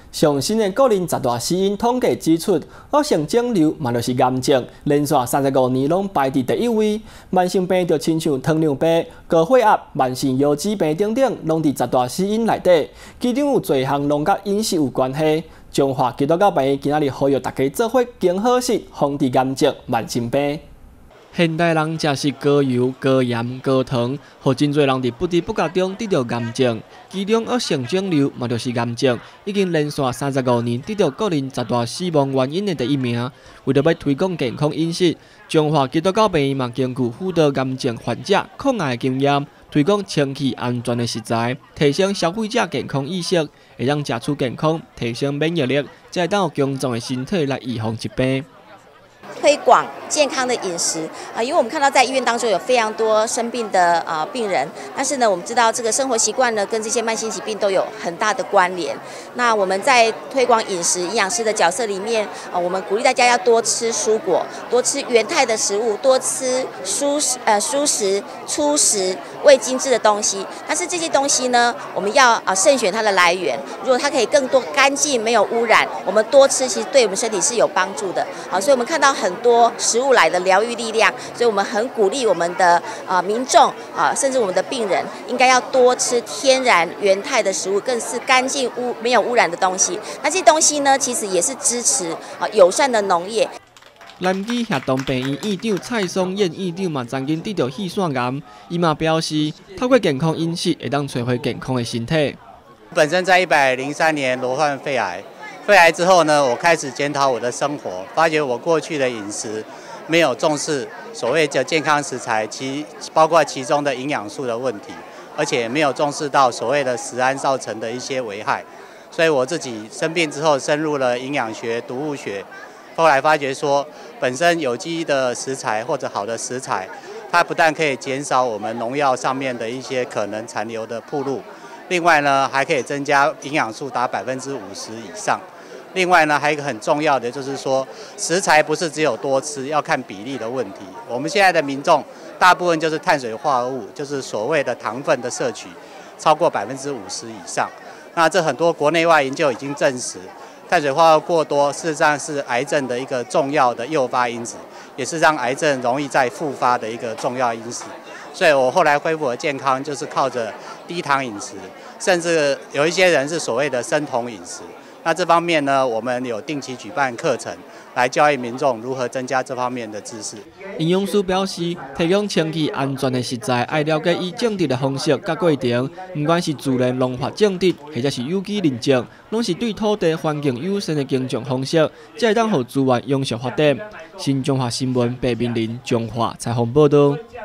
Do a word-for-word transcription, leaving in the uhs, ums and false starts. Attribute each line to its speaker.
Speaker 1: 上新的个人十大死因统计指出，恶性肿瘤嘛就是癌症，连续三十五年拢排伫第一位。慢性病就亲像糖尿病、高血压、慢性腰子病等等，拢伫十大死因内底。其中有侪项拢甲饮食有关系。中华基督教病院今仔日呼吁大家做伙经好食，防治癌症、慢性病。 现代人食食高油、高盐、高糖，互真侪人伫不知不觉中得到癌症。其中恶性肿瘤嘛就是癌症，已经连续三十五年得到个人十大死亡原因的第一名。为了要推广健康饮食，中华基督教病院嘛根据辅导癌症患者抗癌的经验，推广清气安全的食材，提升消费者健康意识，会让食出健康，提升免疫力，才会当有强壮的身体来预防疾病。
Speaker 2: 推广健康的饮食啊，因为我们看到在医院当中有非常多生病的啊病人，但是呢，我们知道这个生活习惯呢跟这些慢性疾病都有很大的关联。那我们在推广饮食营养师的角色里面啊，我们鼓励大家要多吃蔬果，多吃原态的食物，多吃蔬食呃蔬食、粗食、未精制的东西。但是这些东西呢，我们要啊慎选它的来源。如果它可以更多干净、没有污染，我们多吃其实对我们身体是有帮助的。啊，所以我们看到很 很多食物来的疗愈力量，所以我们很鼓励我们的啊民众啊，甚至我们的病人，应该要多吃天然原态的食物，更是干净污没有污染的东西。那这些东西呢，其实也是支持啊友善的农业。
Speaker 1: 南基协同病院院长蔡松燕院长嘛，曾经得到肺腺癌，伊嘛表示，透过健康饮食，会当找回健康的身体。
Speaker 3: 本身在一百零三年罹患肺癌。 肺癌之后呢，我开始检讨我的生活，发觉我过去的饮食没有重视所谓的健康食材，其包括其中的营养素的问题，而且没有重视到所谓的食安造成的一些危害。所以我自己生病之后，深入了营养学、毒物学，后来发觉说，本身有机的食材或者好的食材，它不但可以减少我们农药上面的一些可能残留的暴露，另外呢，还可以增加营养素达百分之五十以上。 另外呢，还有一个很重要的就是说，食材不是只有多吃，要看比例的问题。我们现在的民众大部分就是碳水化合物，就是所谓的糖分的摄取超过百分之五十以上。那这很多国内外研究已经证实，碳水化合物过多，事实上是癌症的一个重要的诱发因子，也是让癌症容易再复发的一个重要因子。所以我后来恢复了健康，就是靠着低糖饮食，甚至有一些人是所谓的生酮饮食。 那这方面呢，我们有定期举办课程，来教育民众如何增加这方面的知识。
Speaker 1: 营养师表示，提供清气安全的食材，要了解伊种植的方式甲过程，不管是自然农法种植，或者是有机认证，拢是对土地环境友善的耕种方式，才会当互资源永续发展。新中华新闻白明林中华采访报道。